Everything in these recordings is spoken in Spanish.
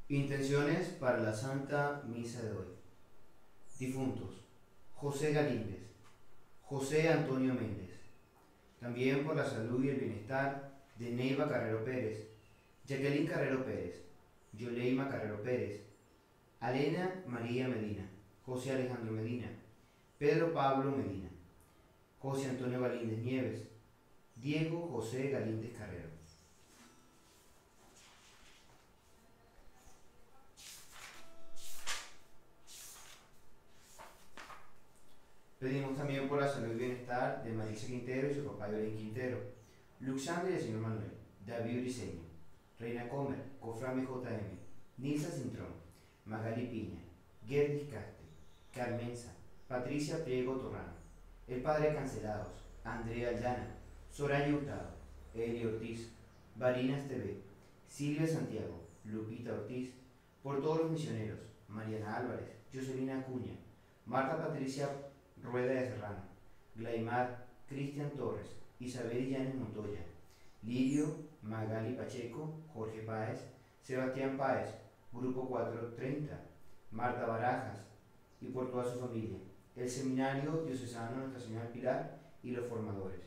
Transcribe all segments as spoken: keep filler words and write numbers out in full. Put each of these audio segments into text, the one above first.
Intenciones para la Santa Misa de hoy. Difuntos: José Galíndez, José Antonio Méndez. También por la salud y el bienestar de Neiva Carrero Pérez, Jacqueline Carrero Pérez, Yoleima Carrero Pérez, Alena María Medina, José Alejandro Medina, Pedro Pablo Medina, José Antonio Galíndez Nieves, Diego José Galíndez Carrero. Pedimos también por la salud y bienestar de Marisa Quintero y su papá Yolín Quintero, Luxandra y el señor Manuel, David Briceño, Reina Comer, Coframe J M, Nilsa Cintrón, Magali Piña, Gerdis Caste, Carmenza, Patricia Priego Torrano, el padre Cancelados, Andrea Aldana, Soraya Hurtado, Eli Ortiz, Barinas T V, Silvia Santiago, Lupita Ortiz, por todos los misioneros, Mariana Álvarez, Joselina Acuña, Marta Patricia Rueda de Serrano, Glaimar, Cristian Torres, Isabel Llanes Montoya, Lirio, Magali Pacheco, Jorge Páez, Sebastián Páez, Grupo cuatrocientos treinta, Marta Barajas y por toda su familia, el Seminario Diocesano Nuestra Señora Pilar y los formadores.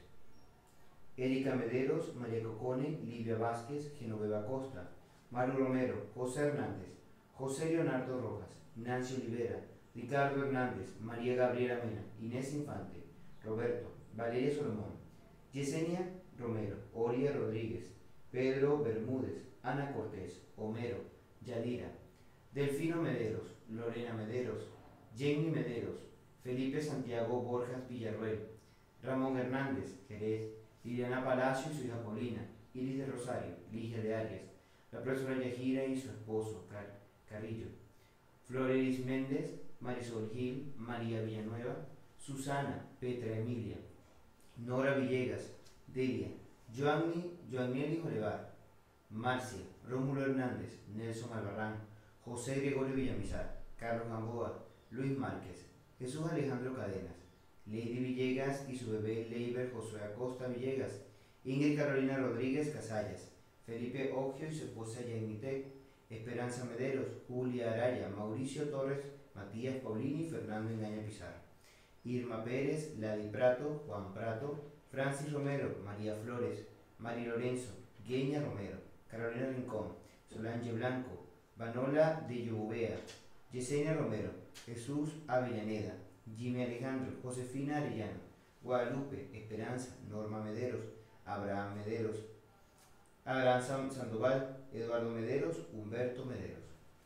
Erika Mederos, María Cocone, Livia Vázquez, Genoveva Costa, Maru Romero, José Hernández, José Leonardo Rojas, Nancy Olivera, Ricardo Hernández, María Gabriela Mena, Inés Infante, Roberto, Valeria Solomón, Yesenia Romero, Oria Rodríguez, Pedro Bermúdez, Ana Cortés, Homero, Yadira, Delfino Mederos, Lorena Mederos, Jenny Mederos, Felipe Santiago Borjas Villarruel, Ramón Hernández, Jerez, Liliana Palacio y su hija Paulina, Iris de Rosario, Ligia de Arias, la profesora Yajira y su esposo Car Carrillo, Florelis Méndez, Marisol Gil, María Villanueva, Susana, Petra Emilia, Nora Villegas, Delia, Joanny, Joanny Jolevar, Marcia, Rómulo Hernández, Nelson Albarrán, José Gregorio Villamizar, Carlos Gamboa, Luis Márquez, Jesús Alejandro Cadenas, Lady Villegas y su bebé Leiber Josué Acosta Villegas, Ingrid Carolina Rodríguez Casallas, Felipe Ogio y su esposa Yainitec, Esperanza Mederos, Julia Araya, Mauricio Torres, Matías Paulini y Fernando Engaña Pizarro, Irma Pérez, Ladi Prato, Juan Prato, Francis Romero, María Flores, Mari Lorenzo, Gueña Romero, Carolina Rincón, Solange Blanco, Vanola de Llobea, Yesenia Romero, Jesús Avellaneda, Jimmy Alejandro, Josefina Arellano, Guadalupe, Esperanza, Norma Mederos, Abraham Mederos, Abraham Sandoval, Eduardo Mederos, Humberto Mederos.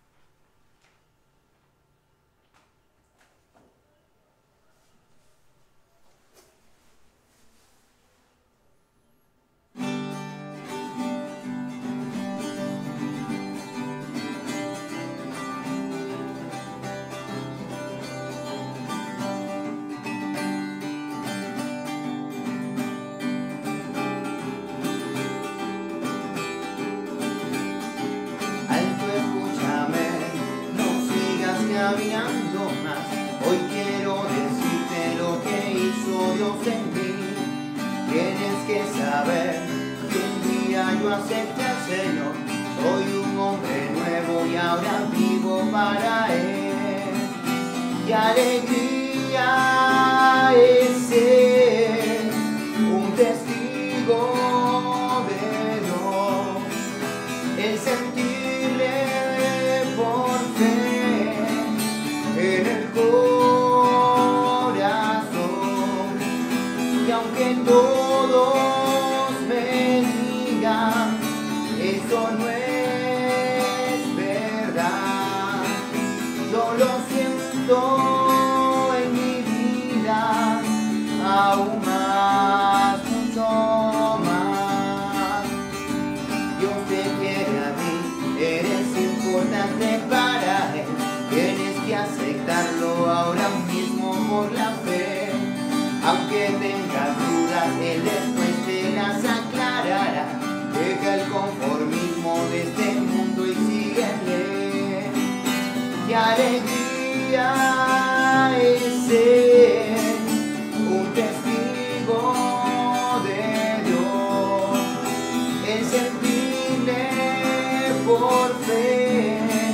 Caminando más, hoy quiero decirte lo que hizo Dios en mí. Tienes que saber que un día yo acepté al Señor, soy un hombre nuevo y ahora vivo para Él. ¡Qué alegría es ser un testigo de Dios! El sentirle por fe en el corazón, y aunque todos me digan eso no es verdad, yo lo siento en mi vida aún más, mucho más. Dios te quiere a ti, eres importante para Él. Tienes que aceptarlo ahora mismo por la fe. Aunque tengas dudas, Él después te las aclarará. Deja el conformismo de este mundo y síguele. ¡Qué alegría es ser un testigo de Dios! El servirle por fe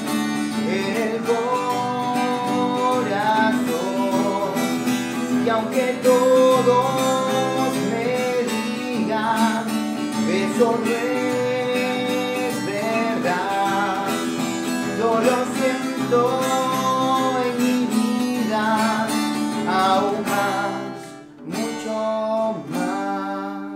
aunque todos me digan que eso no es verdad, yo lo siento en mi vida aún más, mucho más.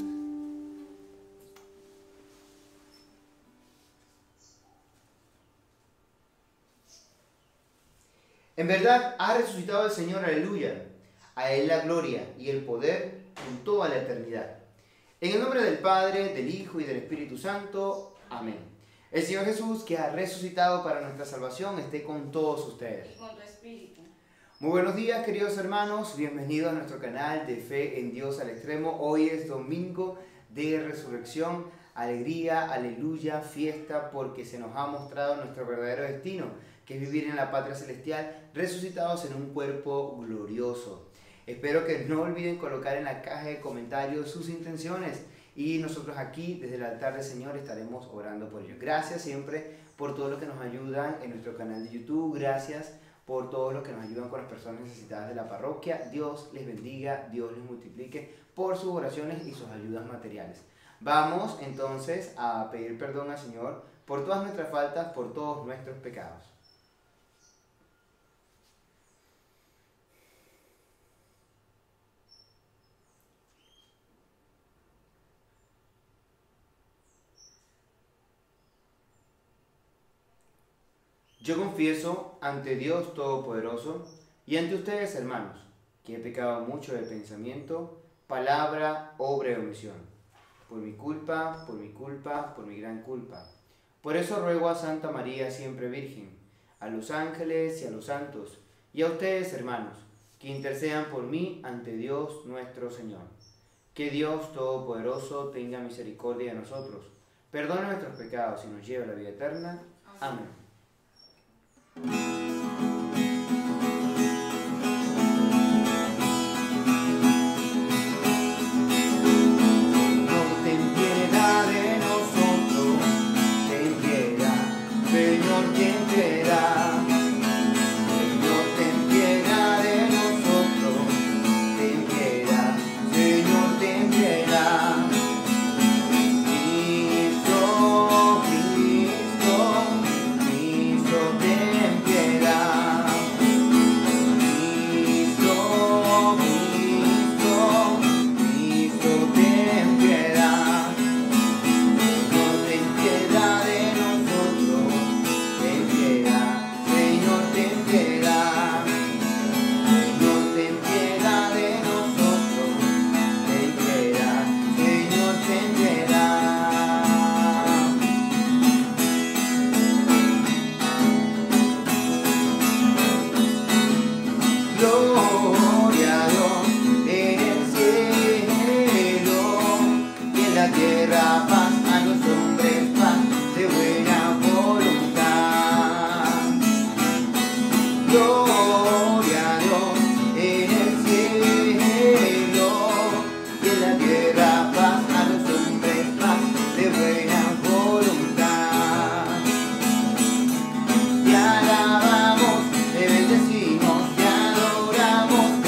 En verdad ha resucitado el Señor, aleluya. A Él la gloria y el poder en toda la eternidad. En el nombre del Padre, del Hijo y del Espíritu Santo. Amén. El Señor Jesús, que ha resucitado para nuestra salvación, esté con todos ustedes. Y con tu espíritu. Muy buenos días, queridos hermanos. Bienvenidos a nuestro canal de Fe en Dios al Extremo. Hoy es domingo de resurrección. Alegría, aleluya, fiesta, porque se nos ha mostrado nuestro verdadero destino, que es vivir en la patria celestial, resucitados en un cuerpo glorioso. Espero que no olviden colocar en la caja de comentarios sus intenciones y nosotros aquí desde el altar del Señor estaremos orando por ellos. Gracias siempre por todo lo que nos ayudan en nuestro canal de YouTube. Gracias por todo lo que nos ayudan con las personas necesitadas de la parroquia. Dios les bendiga, Dios les multiplique por sus oraciones y sus ayudas materiales. Vamos entonces a pedir perdón al Señor por todas nuestras faltas, por todos nuestros pecados. Yo confieso ante Dios Todopoderoso y ante ustedes, hermanos, que he pecado mucho de pensamiento, palabra, obra y omisión. Por mi culpa, por mi culpa, por mi gran culpa. Por eso ruego a Santa María, siempre Virgen, a los ángeles y a los santos, y a ustedes, hermanos, que intercedan por mí ante Dios nuestro Señor. Que Dios Todopoderoso tenga misericordia de nosotros, perdone nuestros pecados y nos lleve a la vida eterna. Amén. Te alabamos, te bendecimos, te adoramos.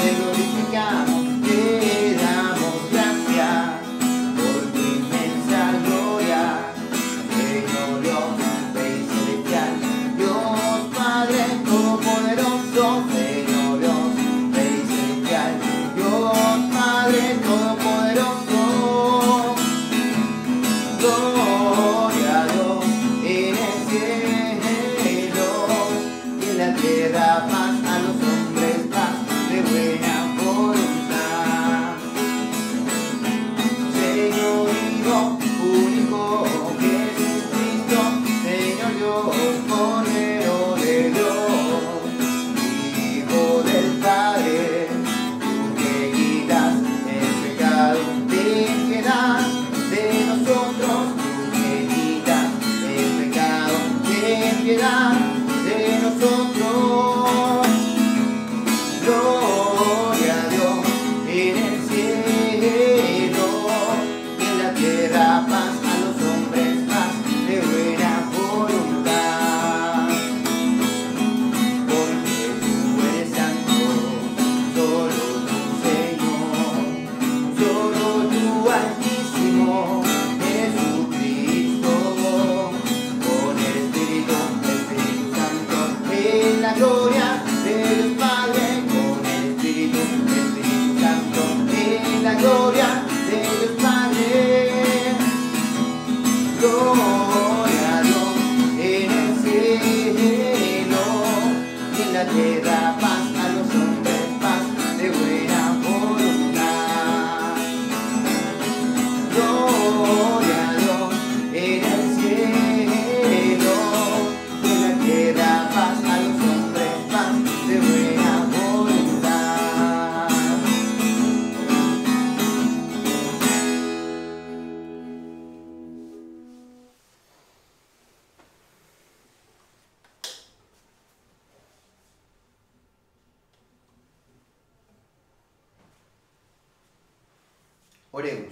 Oremos.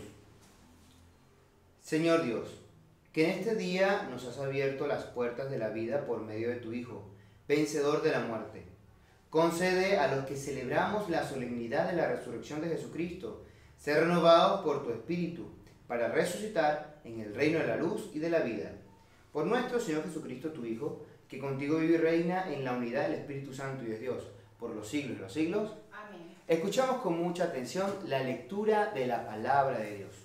Señor Dios, que en este día nos has abierto las puertas de la vida por medio de tu Hijo, vencedor de la muerte. Concede a los que celebramos la solemnidad de la resurrección de Jesucristo, ser renovados por tu Espíritu, para resucitar en el reino de la luz y de la vida. Por nuestro Señor Jesucristo, tu Hijo, que contigo vive y reina en la unidad del Espíritu Santo y de Dios, por los siglos de los siglos. Amén. Escuchamos con mucha atención la lectura de la palabra de Dios.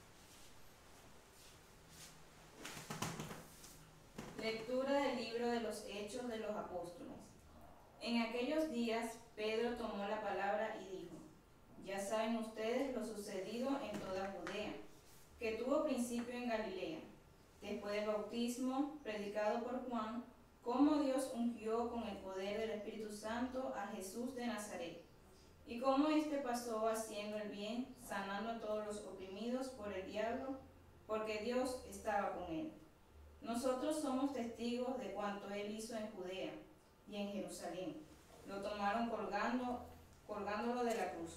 Lectura del libro de los Hechos de los Apóstoles. En aquellos días Pedro tomó la palabra y dijo: Ya saben ustedes lo sucedido en toda Judea, que tuvo principio en Galilea, después del bautismo predicado por Juan, cómo Dios ungió con el poder del Espíritu Santo a Jesús de Nazaret, y cómo éste pasó haciendo el bien, sanando a todos los oprimidos por el diablo, porque Dios estaba con él. Nosotros somos testigos de cuanto él hizo en Judea y en Jerusalén. Lo tomaron colgando, colgándolo de la cruz.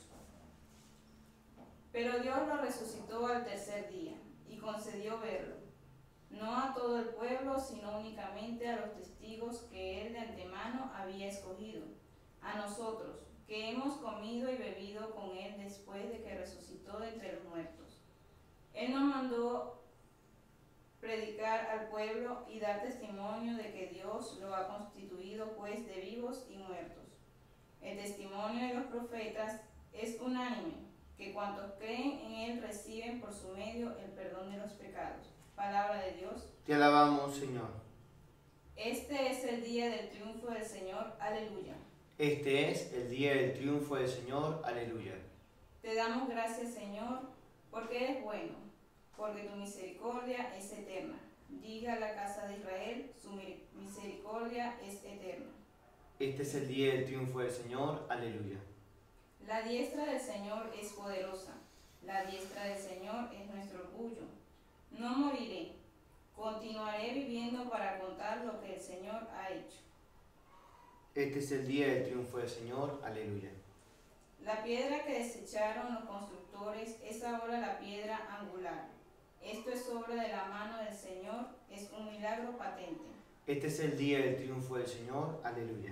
Pero Dios lo resucitó al tercer día y concedió verlo, no a todo el pueblo, sino únicamente a los testigos que él de antemano había escogido, a nosotros, que hemos comido y bebido con él después de que resucitó de entre los muertos. Él nos mandó predicar al pueblo y dar testimonio de que Dios lo ha constituido juez de vivos y muertos. El testimonio de los profetas es unánime, que cuantos creen en él reciben por su medio el perdón de los pecados. Palabra de Dios. Te alabamos, Señor. Este es el día del triunfo del Señor. Aleluya. Este es el día del triunfo del Señor. Aleluya. Te damos gracias, Señor, porque eres bueno, porque tu misericordia es eterna. Diga a la casa de Israel, su misericordia es eterna. Este es el día del triunfo del Señor. Aleluya. La diestra del Señor es poderosa. La diestra del Señor es nuestro orgullo. No moriré. Continuaré viviendo para contar lo que el Señor ha hecho. Este es el día del triunfo del Señor. Aleluya. La piedra que desecharon los constructores es ahora la piedra angular. Esto es obra de la mano del Señor, es un milagro patente. Este es el día del triunfo del Señor. Aleluya.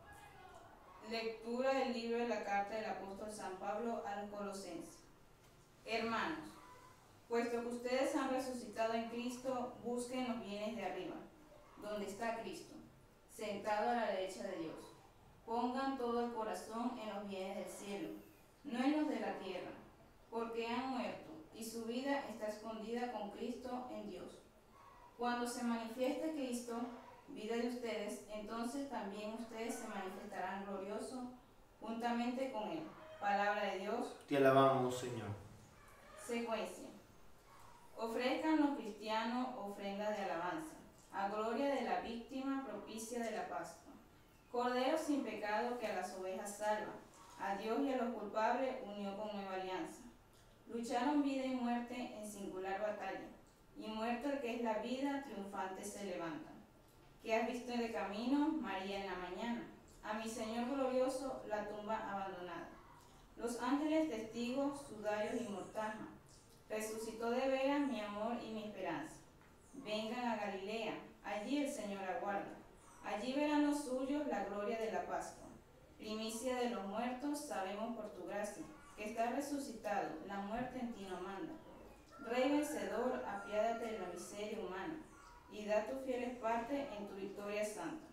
Lectura del libro de la carta del apóstol San Pablo a los Colosenses. Hermanos, puesto que ustedes han resucitado en Cristo, busquen los bienes de arriba, donde está Cristo, sentado a la derecha de Dios. Pongan todo el corazón en los bienes del cielo, no en los de la tierra, porque han muerto y su vida está escondida con Cristo en Dios. Cuando se manifieste Cristo, vida de ustedes, entonces también ustedes se manifestarán gloriosos juntamente con Él. Palabra de Dios. Te alabamos, Señor. Secuencia. Ofrezcan los cristianos ofrendas de alabanza, a gloria de la víctima propicia de la Pascua. Cordero sin pecado que a las ovejas salva, a Dios y a los culpables unió con nueva alianza. Lucharon vida y muerte en singular batalla, y muerto el que es la vida, triunfante se levanta. ¿Qué has visto de camino, María, en la mañana? A mi Señor glorioso, la tumba abandonada. Los ángeles testigos, sudarios y mortaja. Resucitó de veras mi amor y mi esperanza. Vengan a Galilea, allí el Señor aguarda. Allí verán los suyos la gloria de la Pascua. Primicia de los muertos, sabemos por tu gracia, que estás resucitado, la muerte en ti no manda. Rey vencedor, apiádate de la miseria humana, y da tu fieles parte en tu victoria santa.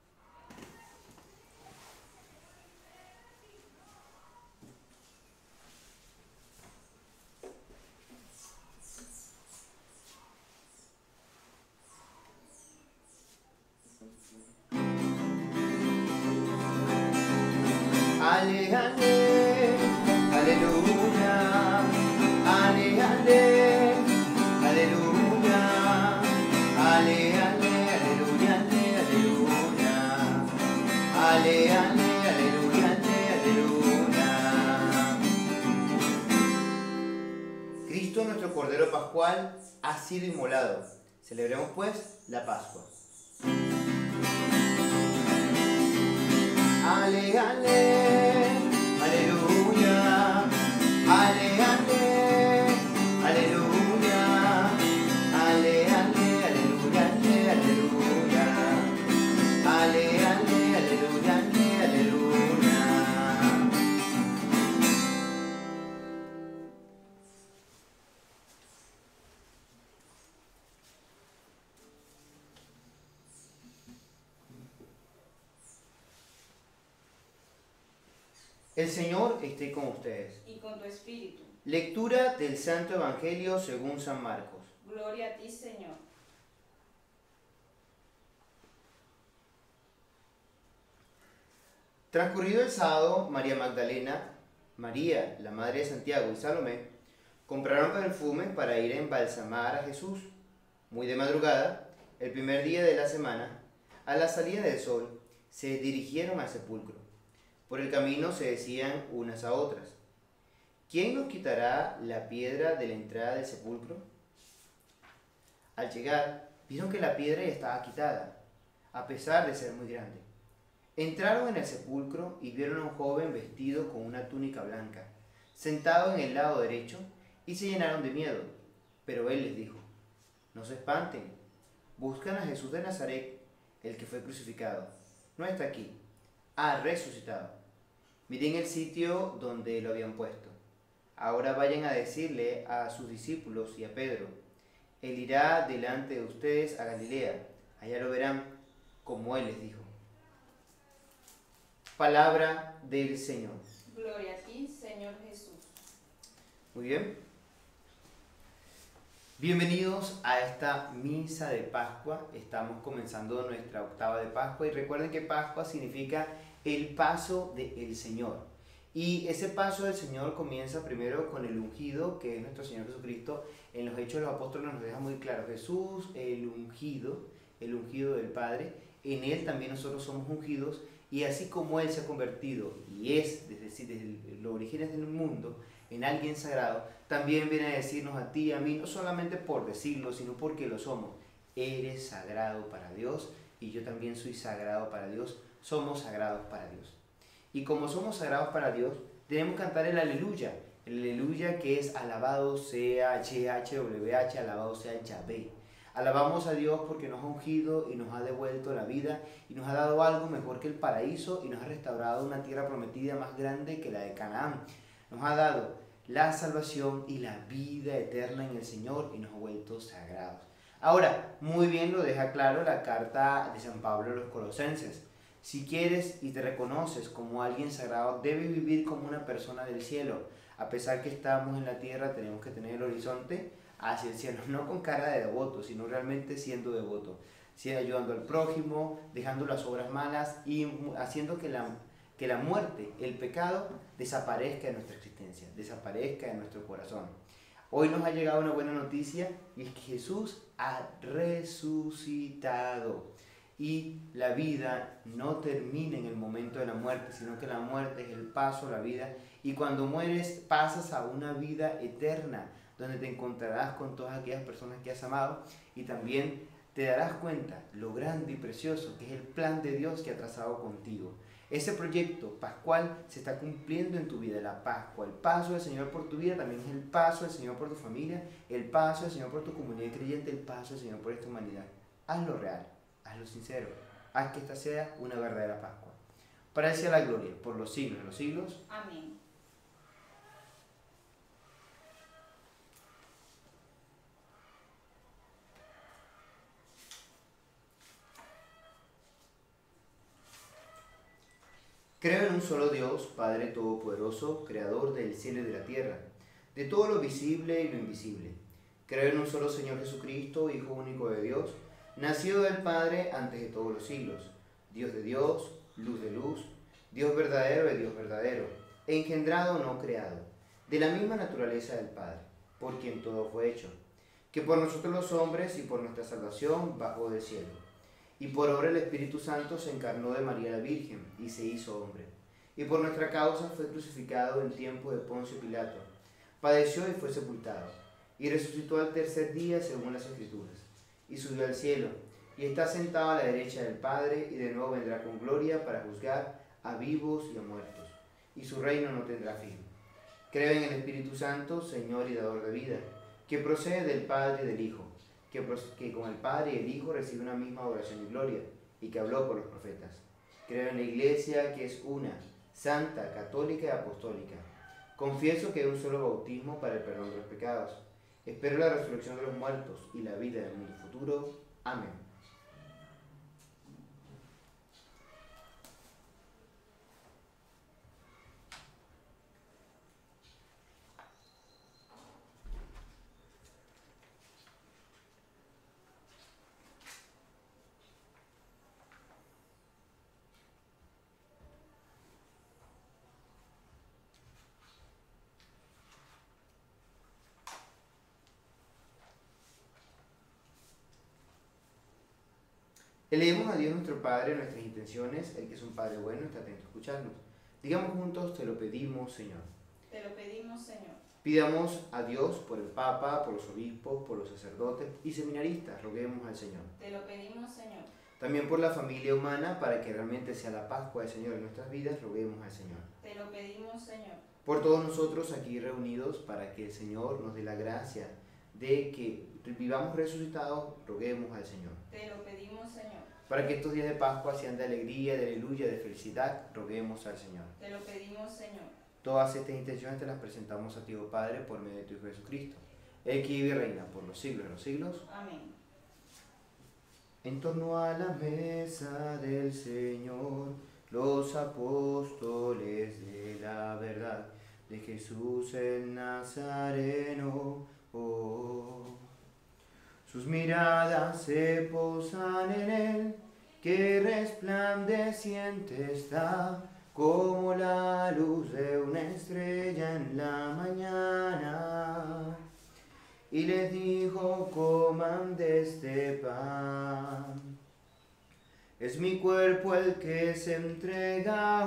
Ale, ale, aleluya. Ale, ale, aleluya. Ale, ale, aleluya, ale, aleluya. Ale, ale, aleluya, ale, aleluya. Cristo, nuestro Cordero Pascual, ha sido inmolado. Celebremos pues la Pascua. Ale, ale, aleluya, ale, ale, El Señor esté con ustedes. y con tu espíritu. Lectura del Santo Evangelio según San Marcos. Gloria a ti, Señor. Transcurrido el sábado, María Magdalena, María, la madre de Santiago y Salomé, compraron perfumes para ir a embalsamar a Jesús. Muy de madrugada, el primer día de la semana, a la salida del sol, se dirigieron al sepulcro. Por el camino se decían unas a otras: ¿quién nos quitará la piedra de la entrada del sepulcro? Al llegar, vieron que la piedra ya estaba quitada, a pesar de ser muy grande. Entraron en el sepulcro y vieron a un joven vestido con una túnica blanca, sentado en el lado derecho, y se llenaron de miedo. Pero él les dijo: no se espanten, buscan a Jesús de Nazaret, el que fue crucificado. No está aquí, ha resucitado. Miren el sitio donde lo habían puesto. Ahora vayan a decirle a sus discípulos y a Pedro: él irá delante de ustedes a Galilea, allá lo verán, como él les dijo. Palabra del Señor. Gloria a ti, Señor Jesús. Muy bien. Bienvenidos a esta misa de Pascua. Estamos comenzando nuestra octava de Pascua y recuerden que Pascua significa el paso del Señor. Y ese paso del Señor comienza primero con el ungido, que es nuestro Señor Jesucristo. En los Hechos de los Apóstoles nos deja muy claro: Jesús, el ungido, el ungido del Padre. En Él también nosotros somos ungidos. Y así como Él se ha convertido y es, desde, desde los orígenes del mundo, en alguien sagrado, también viene a decirnos a ti y a mí, no solamente por decirlo, sino porque lo somos. Eres sagrado para Dios y yo también soy sagrado para Dios. Somos sagrados para Dios. Y como somos sagrados para Dios, tenemos que cantar el aleluya. El aleluya que es: alabado sea H H W H, alabado sea Yahvé. Alabamos a Dios porque nos ha ungido y nos ha devuelto la vida y nos ha dado algo mejor que el paraíso y nos ha restaurado una tierra prometida más grande que la de Canaán. Nos ha dado la salvación y la vida eterna en el Señor y nos ha vuelto sagrados. Ahora, muy bien lo deja claro la carta de San Pablo a los Colosenses. Si quieres y te reconoces como alguien sagrado, debes vivir como una persona del cielo. A pesar que estamos en la tierra, tenemos que tener el horizonte hacia el cielo, no con cara de devoto, sino realmente siendo devoto, ¿sí? Ayudando al prójimo, dejando las obras malas y haciendo que la, que la muerte, el pecado, desaparezca de nuestra existencia, desaparezca de nuestro corazón. Hoy nos ha llegado una buena noticia y es que Jesús ha resucitado y la vida no termina en el momento de la muerte, sino que la muerte es el paso a la vida y cuando mueres pasas a una vida eterna, donde te encontrarás con todas aquellas personas que has amado y también te darás cuenta lo grande y precioso que es el plan de Dios que ha trazado contigo. Ese proyecto pascual se está cumpliendo en tu vida, la Pascua. El paso del Señor por tu vida también es el paso del Señor por tu familia, el paso del Señor por tu comunidad creyente, el paso del Señor por esta humanidad. Hazlo real, hazlo sincero, haz que esta sea una verdadera Pascua. Para Él sea la gloria, por los siglos de los siglos. Amén. Creo en un solo Dios, Padre Todopoderoso, Creador del cielo y de la tierra, de todo lo visible y lo invisible. Creo en un solo Señor Jesucristo, Hijo único de Dios, nacido del Padre antes de todos los siglos, Dios de Dios, luz de luz, Dios verdadero de Dios verdadero, engendrado no creado, de la misma naturaleza del Padre, por quien todo fue hecho, que por nosotros los hombres y por nuestra salvación bajó del cielo. Y por obra del Espíritu Santo se encarnó de María la Virgen y se hizo hombre. Y por nuestra causa fue crucificado en tiempo de Poncio Pilato. Padeció y fue sepultado. Y resucitó al tercer día según las Escrituras. Y subió al cielo. Y está sentado a la derecha del Padre. Y de nuevo vendrá con gloria para juzgar a vivos y a muertos. Y su reino no tendrá fin. Creo en el Espíritu Santo, Señor y dador de vida, que procede del Padre y del Hijo, que, que con el Padre y el Hijo recibe una misma adoración y gloria, y que habló por los profetas. Creo en la Iglesia, que es una, santa, católica y apostólica. Confieso que hay un solo bautismo para el perdón de los pecados. Espero la resurrección de los muertos y la vida del mundo futuro. Amén. Eleguemos a Dios nuestro Padre nuestras intenciones, el que es un Padre bueno está atento a escucharnos. Digamos juntos, te lo pedimos, Señor. Te lo pedimos, Señor. Pidamos a Dios por el Papa, por los obispos, por los sacerdotes y seminaristas, roguemos al Señor. Te lo pedimos, Señor. También por la familia humana, para que realmente sea la Pascua del Señor en nuestras vidas, roguemos al Señor. Te lo pedimos, Señor. Por todos nosotros aquí reunidos, para que el Señor nos dé la gracia de que vivamos resucitados, roguemos al Señor. Te lo pedimos, Señor. Para que estos días de Pascua sean de alegría, de aleluya, de felicidad, roguemos al Señor. Te lo pedimos, Señor. Todas estas intenciones te las presentamos a ti, oh Padre, por medio de tu Hijo Jesucristo, el que vive y reina por los siglos de los siglos. Amén. En torno a la mesa del Señor, los apóstoles de la verdad, de Jesús el Nazareno, oh. Sus miradas se posan en él, que resplandeciente está, como la luz de una estrella en la mañana. Y les dijo, coman de este pan. Es mi cuerpo el que se entrega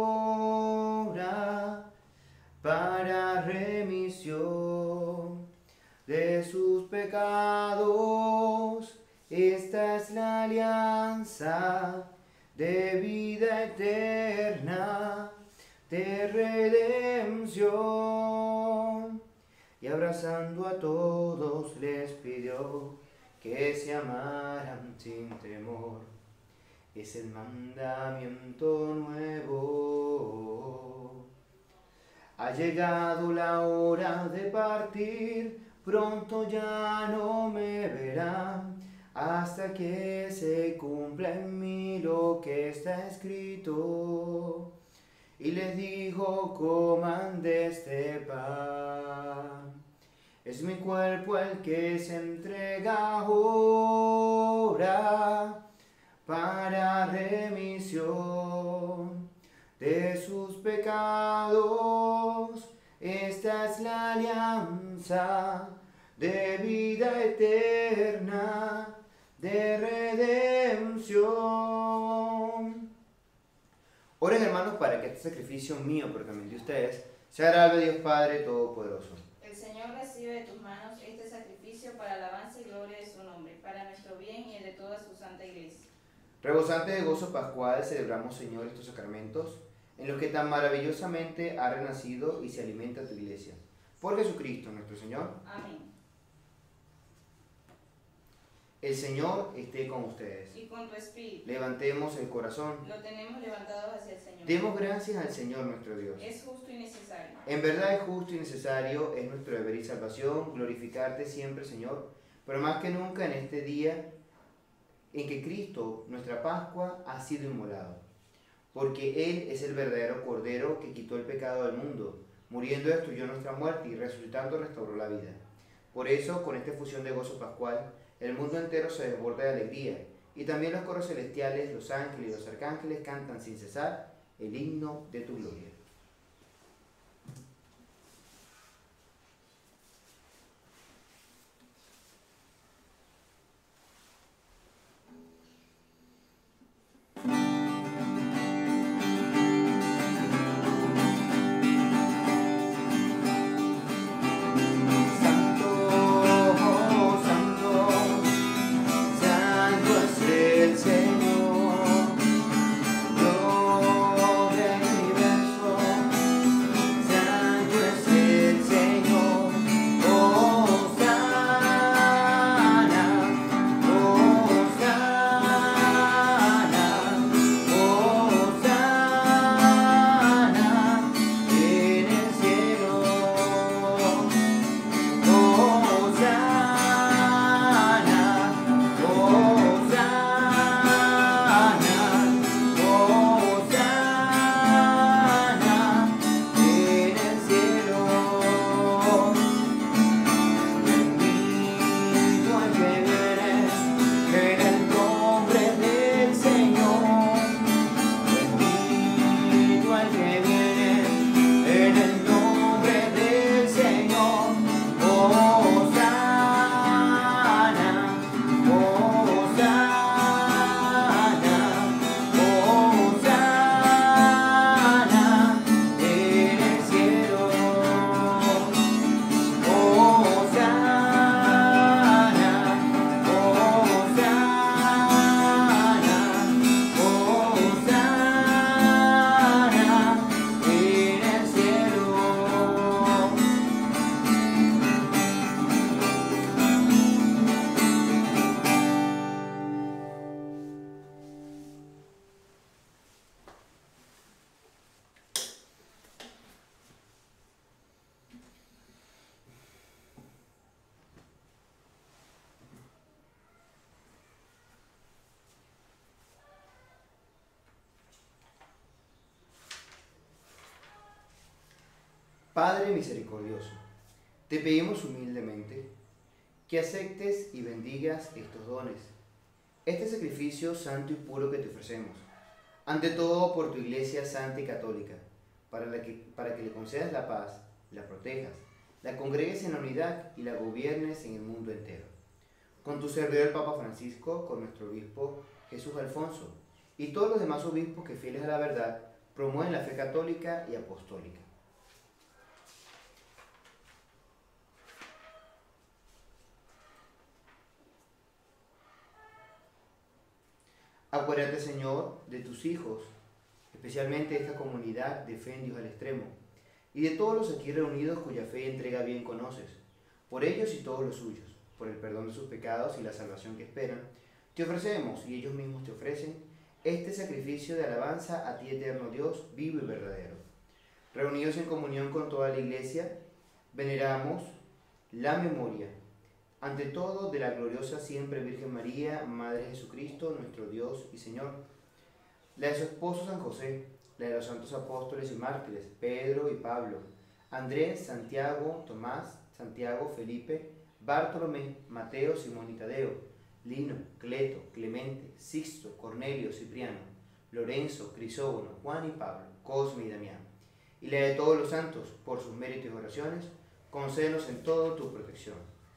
ahora para remisión de sus pecados. Esta es la alianza de vida eterna, de redención. Y abrazando a todos les pidió que se amaran sin temor. Es el mandamiento nuevo. Ha llegado la hora de partir, pronto ya no me verán, hasta que se cumpla en mí lo que está escrito. Y les dijo, coman de este pan. Es mi cuerpo el que se entrega ahora para remisión de sus pecados. Esta es la alianza de vida eterna, de redención. Oren, hermanos, para que este sacrificio mío, pero también de ustedes, sea agradable a Dios Padre Todopoderoso. El Señor recibe de tus manos este sacrificio para alabanza y gloria de su nombre, para nuestro bien y el de toda su santa iglesia. Rebosantes de gozo pascual celebramos, Señor, estos sacramentos, en los que tan maravillosamente ha renacido y se alimenta tu iglesia. Por Jesucristo nuestro Señor. Amén. El Señor esté con ustedes. Y con tu espíritu. Levantemos el corazón. Lo tenemos levantado hacia el Señor. Demos gracias al Señor nuestro Dios. Es justo y necesario. En verdad es justo y necesario, es nuestro deber y salvación, glorificarte siempre, Señor, pero más que nunca en este día en que Cristo, nuestra Pascua, ha sido inmolado. Porque Él es el verdadero Cordero que quitó el pecado del mundo, muriendo destruyó nuestra muerte y resucitando restauró la vida. Por eso, con esta efusión de gozo pascual, el mundo entero se desborda de alegría, y también los coros celestiales, los ángeles y los arcángeles cantan sin cesar el himno de tu gloria. Señor, Dios del universo. Padre misericordioso, te pedimos humildemente que aceptes y bendigas estos dones, este sacrificio santo y puro que te ofrecemos, ante todo por tu Iglesia santa y católica, para, la que, para que le concedas la paz, la protejas, la congregues en la unidad y la gobiernes en el mundo entero. Con tu servidor el Papa Francisco, con nuestro obispo Jesús Alfonso, y todos los demás obispos que fieles a la verdad promueven la fe católica y apostólica. Acuérdate, Señor, de tus hijos, especialmente de esta comunidad de fe en Dios al extremo, y de todos los aquí reunidos cuya fe y entrega bien conoces. Por ellos y todos los suyos, por el perdón de sus pecados y la salvación que esperan, te ofrecemos, y ellos mismos te ofrecen, este sacrificio de alabanza a ti, eterno Dios, vivo y verdadero. Reunidos en comunión con toda la Iglesia, veneramos la memoria, ante todo, de la gloriosa siempre Virgen María, Madre de Jesucristo, nuestro Dios y Señor, la de su esposo San José, la de los santos apóstoles y mártires, Pedro y Pablo, Andrés, Santiago, Tomás, Santiago, Felipe, Bartolomé, Mateo, Simón y Tadeo, Lino, Cleto, Clemente, Sixto, Cornelio, Cipriano, Lorenzo, Crisógono, Juan y Pablo, Cosme y Damián, y la de todos los santos, por sus méritos y oraciones, concédenos en todo tu protección.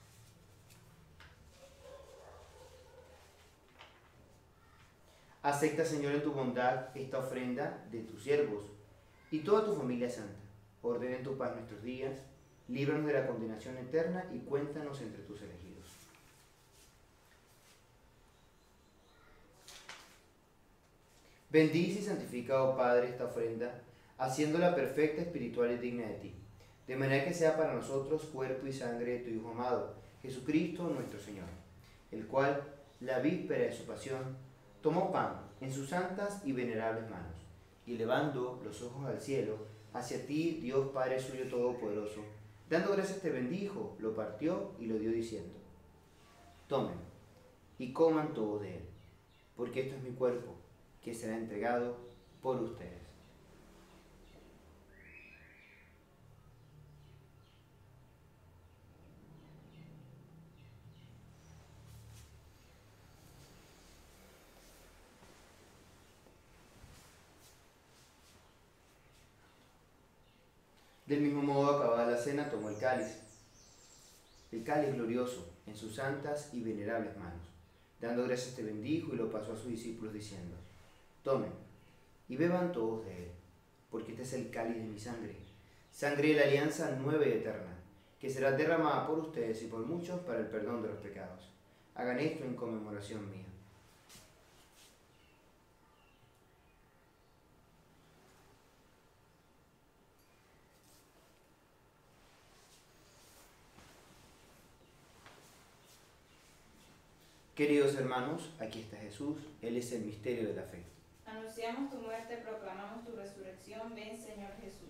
Acepta, Señor, en tu bondad esta ofrenda de tus siervos y toda tu familia santa. Ordena en tu paz nuestros días, líbranos de la condenación eterna y cuéntanos entre tus elegidos. Bendice y santifica, oh Padre, esta ofrenda, haciéndola perfecta, espiritual y digna de ti, de manera que sea para nosotros cuerpo y sangre de tu Hijo amado, Jesucristo nuestro Señor, el cual, la víspera de su pasión, tomó pan en sus santas y venerables manos, y elevando los ojos al cielo, hacia ti, Dios Padre suyo todopoderoso, dando gracias te bendijo, lo partió y lo dio diciendo: tomen y coman todos de él, porque esto es mi cuerpo, que será entregado por ustedes. Del mismo modo, acabada la cena, tomó el cáliz, el cáliz glorioso, en sus santas y venerables manos. Dando gracias te bendijo y lo pasó a sus discípulos diciendo: tomen y beban todos de él, porque este es el cáliz de mi sangre, sangre de la alianza nueva y eterna, que será derramada por ustedes y por muchos para el perdón de los pecados. Hagan esto en conmemoración mía. Queridos hermanos, aquí está Jesús, Él es el misterio de la fe. Anunciamos tu muerte, proclamamos tu resurrección. Ven, Señor Jesús.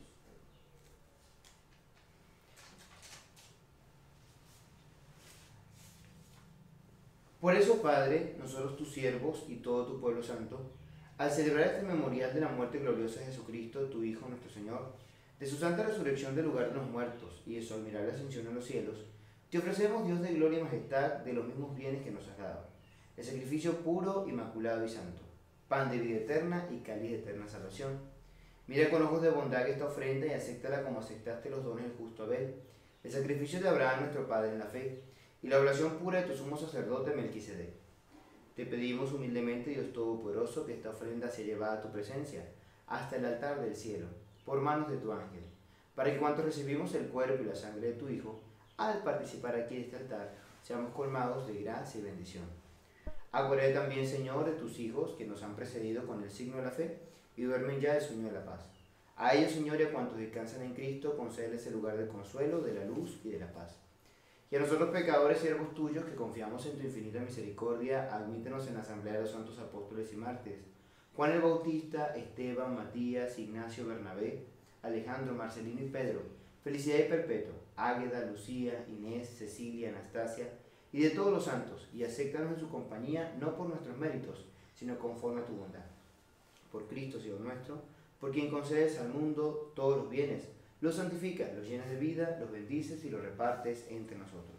Por eso, Padre, nosotros tus siervos y todo tu pueblo santo, al celebrar este memorial de la muerte gloriosa de Jesucristo, tu Hijo nuestro Señor, de su santa resurrección del lugar de los muertos y de su admirable ascensión en los cielos, te ofrecemos, Dios de gloria y majestad, de los mismos bienes que nos has dado, el sacrificio puro, inmaculado y santo, pan de vida eterna y cáliz de eterna salvación. Mira con ojos de bondad esta ofrenda y acéptala como aceptaste los dones del justo Abel, el sacrificio de Abraham nuestro Padre en la fe, y la oración pura de tu sumo sacerdote Melquisedec. Te pedimos humildemente, Dios Todopoderoso, que esta ofrenda sea llevada a tu presencia, hasta el altar del cielo, por manos de tu ángel, para que cuantos recibimos el cuerpo y la sangre de tu Hijo, al participar aquí en este altar, seamos colmados de gracia y bendición. Acuérdate también, Señor, de tus hijos que nos han precedido con el signo de la fe y duermen ya el sueño de la paz. A ellos, Señor, y a cuantos descansan en Cristo, concédeles el lugar del consuelo, de la luz y de la paz. Y a nosotros, pecadores, siervos tuyos, que confiamos en tu infinita misericordia, admítenos en la asamblea de los santos apóstoles y mártires, Juan el Bautista, Esteban, Matías, Ignacio, Bernabé, Alejandro, Marcelino y Pedro, Felicidad y Perpetuo, Águeda, Lucía, Inés, Cecilia, Anastasia, y de todos los santos, y acéptanos en su compañía, no por nuestros méritos, sino conforme a tu bondad. Por Cristo, Señor nuestro, por quien concedes al mundo todos los bienes, Los santificas, los llenas de vida, los bendices y los repartes entre nosotros.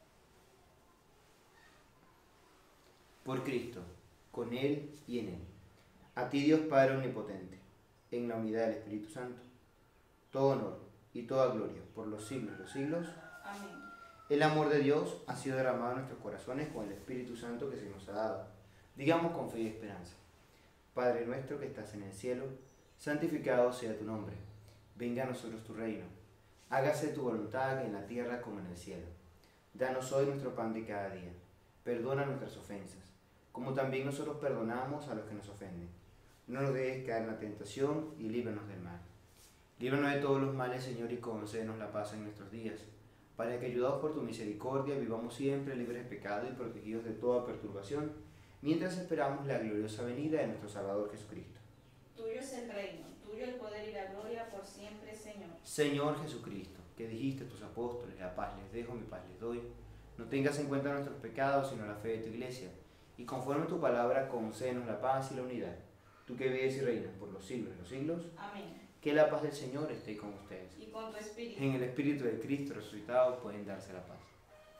Por Cristo, con Él y en Él. A ti, Dios Padre Omnipotente, en la unidad del Espíritu Santo, todo honor y toda gloria por los siglos de los siglos. Amén. El amor de Dios ha sido derramado en nuestros corazones con el Espíritu Santo que se nos ha dado. Digamos con fe y esperanza. Padre nuestro que estás en el cielo, santificado sea tu nombre. Venga a nosotros tu reino. Hágase tu voluntad en la tierra como en el cielo. Danos hoy nuestro pan de cada día. Perdona nuestras ofensas, como también nosotros perdonamos a los que nos ofenden. No nos dejes caer en la tentación y líbranos del mal. Líbranos de todos los males, Señor, y concédenos la paz en nuestros días, para que, ayudados por tu misericordia, vivamos siempre libres de pecado y protegidos de toda perturbación, mientras esperamos la gloriosa venida de nuestro Salvador Jesucristo. Tuyo es el reino, tuyo el poder y la gloria por siempre, Señor. Señor Jesucristo, que dijiste a tus apóstoles, la paz les dejo, mi paz les doy, no tengas en cuenta nuestros pecados, sino la fe de tu iglesia, y conforme a tu palabra, concédenos la paz y la unidad. Tú que vives y reinas por los siglos de los siglos. Amén. Que la paz del Señor esté con ustedes. Y con tu espíritu. En el Espíritu de Cristo resucitado pueden darse la paz.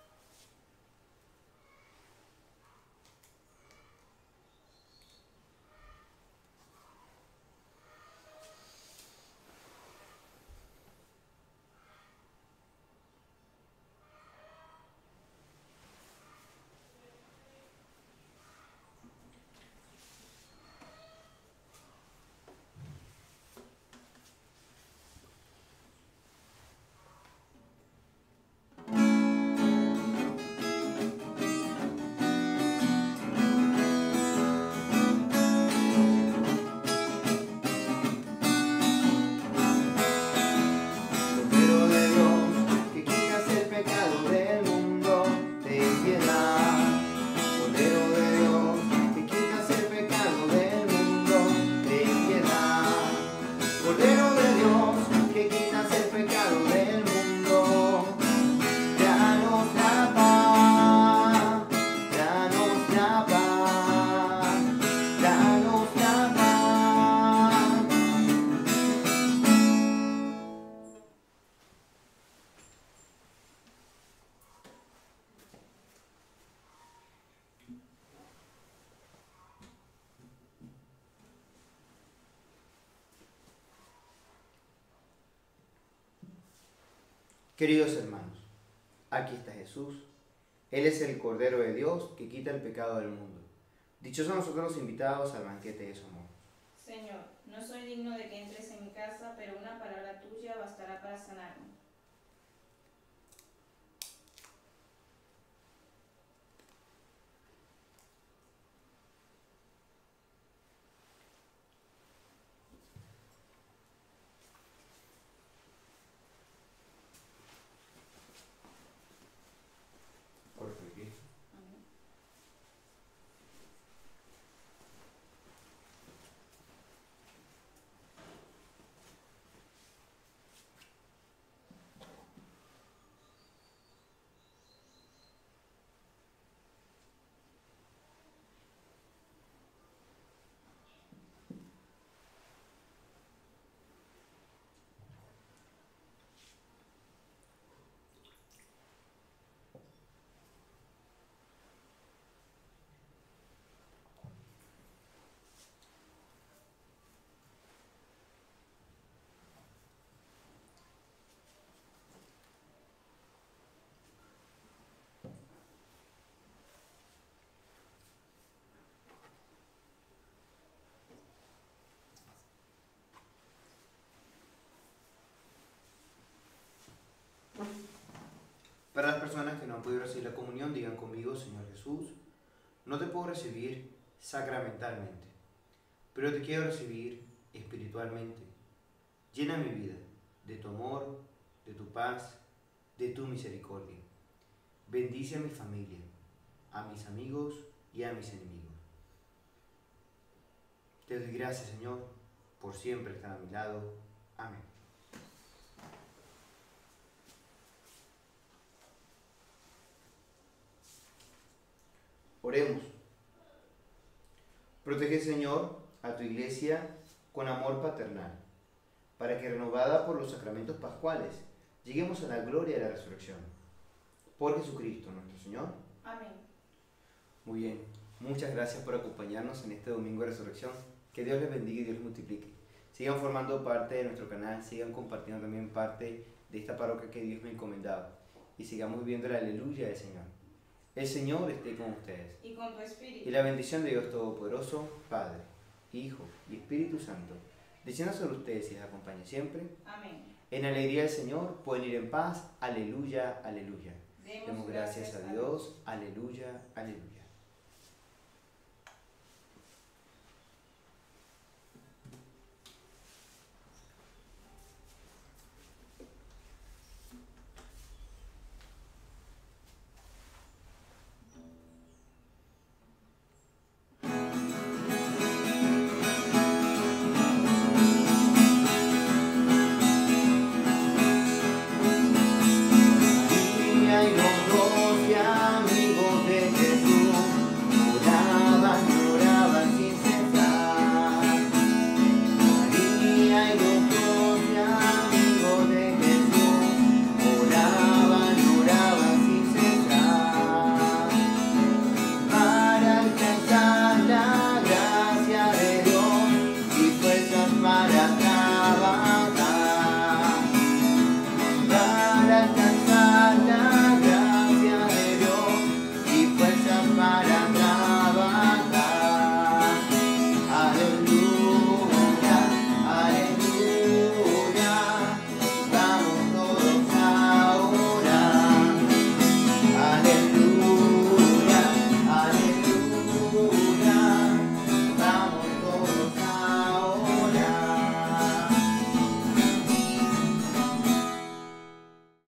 Queridos hermanos, aquí está Jesús. Él es el Cordero de Dios que quita el pecado del mundo. Dichosos nosotros los invitados al banquete de su amor. Señor, no soy digno de que entres en mi casa, pero una palabra tuya bastará para sanarme. Amén. Para las personas que no han podido recibir la comunión, digan conmigo: Señor Jesús, no te puedo recibir sacramentalmente, pero te quiero recibir espiritualmente. Llena mi vida de tu amor, de tu paz, de tu misericordia. Bendice a mi familia, a mis amigos y a mis enemigos. Te doy gracias, Señor, por siempre estar a mi lado. Amén. Oremos. Protege, Señor, a tu iglesia con amor paternal. para que renovada por los sacramentos pascuales, lleguemos a la gloria de la resurrección. Por Jesucristo nuestro Señor. Amén. Muy bien, muchas gracias por acompañarnos en este domingo de resurrección. Que Dios les bendiga y Dios les multiplique. Sigan formando parte de nuestro canal, sigan compartiendo también parte de esta parroquia que Dios me ha encomendado. Y sigamos viviendo la aleluya del Señor. El Señor esté con ustedes. Y con tu espíritu. Y la bendición de Dios Todopoderoso, Padre, Hijo y Espíritu Santo, descienda sobre ustedes y les acompañe siempre. Amén. En alegría del Señor pueden ir en paz. Aleluya, aleluya. Demos Demos gracias a Dios. Aleluya, aleluya.